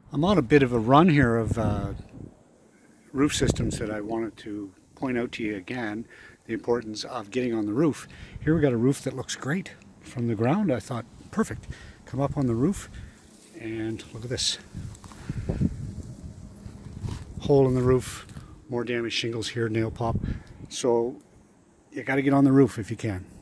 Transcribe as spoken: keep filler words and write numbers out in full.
I'm on a bit of a run here of uh, roof systems that I wanted to point out to you again, the importance of getting on the roof. Here we got a roof that looks great from the ground. I thought, perfect. Come up on the roof and look at this. Hole in the roof, more damaged shingles here, nail pop. So you got to get on the roof if you can.